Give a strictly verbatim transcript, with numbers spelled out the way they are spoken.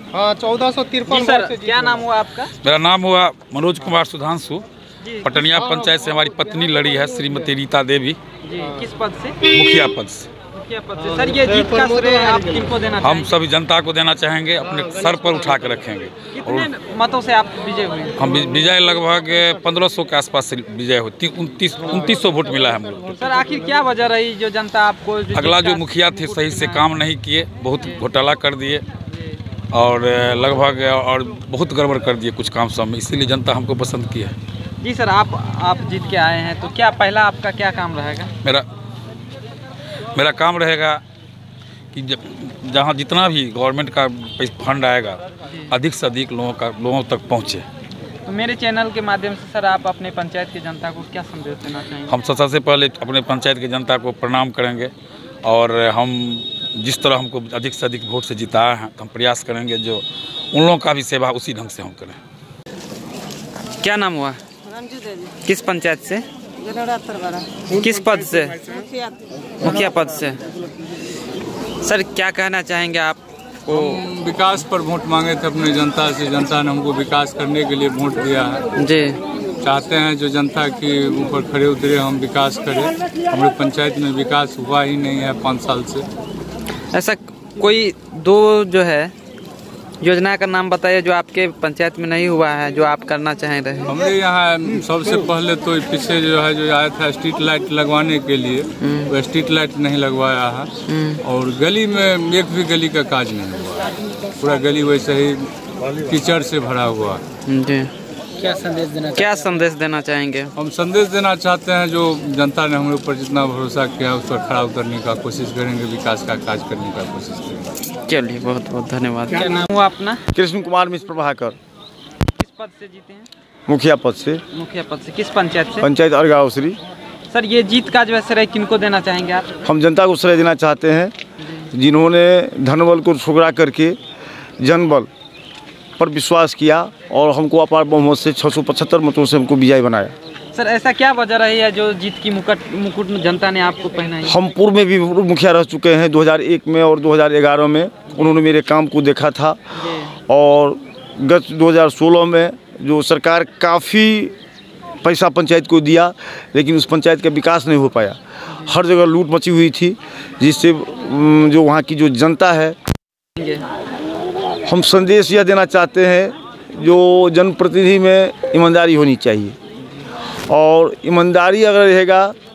हाँ, चौदह सौ तिरपन। सर क्या नाम हुआ आपका? मेरा नाम हुआ मनोज कुमार सुधांशु। पटनिया पंचायत से हमारी पत्नी लड़ी है, श्रीमती रीता देवी। जी, किस पद से? मुखिया पद से। मुखिया पद से। सर ये जीत का श्रेय आप किनको देना हम चाहेंगे? सभी जनता को देना चाहेंगे, अपने सर पर उठा कर रखेंगे। कितने मतों से आप विजय हुए? हम विजय लगभग पंद्रह सौ के आसपास से विजय हुई। उनतीस उनतीस सौ वोट मिला है हम लोग। सर आखिर क्या वजह रही जो जनता आपको जो अगला जो मुखिया थे सही से काम नहीं किए, बहुत घोटाला कर दिए और लगभग और बहुत गड़बड़ कर दिए कुछ काम सब में, इसीलिए जनता हमको पसंद की है। जी सर, आप आप जीत के आए हैं तो क्या पहला आपका क्या काम रहेगा? मेरा मेरा काम रहेगा कि जहाँ जितना भी गवर्नमेंट का फंड आएगा अधिक से अधिक लोगों का लोगों तक पहुँचे। तो मेरे चैनल के माध्यम से सर आप अपने पंचायत की जनता को क्या संदेश देना चाहेंगे? हम सबसे पहले अपने पंचायत की जनता को प्रणाम करेंगे और हम जिस तरह हमको अधिक से अधिक वोट से जिताया है हम प्रयास करेंगे जो उन लोगों का भी सेवा उसी ढंग से हम करें। क्या नाम हुआ? रंजू देवी। किस पंचायत से? किस पद से? मुखिया पद से। सर क्या कहना चाहेंगे आप? हम विकास पर वोट मांगे थे अपने जनता से, जनता ने हमको विकास करने के लिए वोट दिया है जी। चाहते हैं जो जनता के ऊपर खड़े उतरे, हम विकास करें। हमारे पंचायत में विकास हुआ ही नहीं है पाँच साल से। ऐसा कोई दो जो है योजना का नाम बताइए जो आपके पंचायत में नहीं हुआ है जो आप करना चाह रहे हैं। हमारे यहाँ सबसे पहले तो पीछे जो है जो आया था स्ट्रीट लाइट लगवाने के लिए, वो स्ट्रीट लाइट नहीं लगवाया है और गली में एक भी गली का काज नहीं हुआ, पूरा गली वैसे ही कीचड़ से भरा हुआ। जी, क्या संदेश देना क्या संदेश देना चाहेंगे? हम संदेश देना चाहते हैं जो जनता ने हमारे ऊपर जितना भरोसा किया उस पर खड़ा उतरने का कोशिश करेंगे, विकास का काज करने का कोशिश करेंगे। चलिए बहुत बहुत धन्यवाद। क्या नाम हुआ अपना? कृष्ण कुमार मिश्र प्रभाकर। किस पद से जीते हैं? मुखिया पद से। मुखिया पद से। किस पंचायत से? पंचायत अर्गावश्री। सर ये जीत का जो है श्रेय किनको देना चाहेंगे आप? हम जनता को श्रेय देना चाहते हैं जिन्होंने धनबल को ठुकरा करके जनबल पर विश्वास किया और हमको अपार बहुमत से छः सौ पचहत्तर मतों से हमको विजयी बनाया। सर ऐसा क्या वजह रही है जो जीत की मुकुट मुकुट जनता ने आपको पहनाई? हम पूर्व में भी मुखिया रह चुके हैं, दो हज़ार एक में और दो हज़ार ग्यारह में उन्होंने मेरे काम को देखा था और गत दो हज़ार सोलह में जो सरकार काफ़ी पैसा पंचायत को दिया लेकिन उस पंचायत का विकास नहीं हो पाया, हर जगह लूट मची हुई थी जिससे जो वहाँ की जो जनता है। हम संदेश यह देना चाहते हैं जो जनप्रतिनिधि में ईमानदारी होनी चाहिए और ईमानदारी अगर रहेगा